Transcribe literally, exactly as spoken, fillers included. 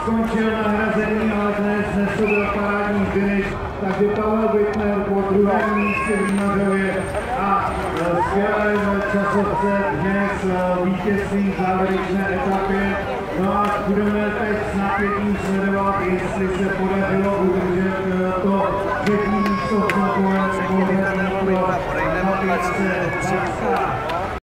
skončil nahrazení, ale dnes nesl parádní finish, takže Pavel Bittner po druhém místě v Vinařově a skvělém časovce dnes vítězství v závěrečné etapě. No a budeme teď s napětím sledovat, jestli se podařilo udržet to třetí místo v celkovém pořadí pro Matějce Vácka.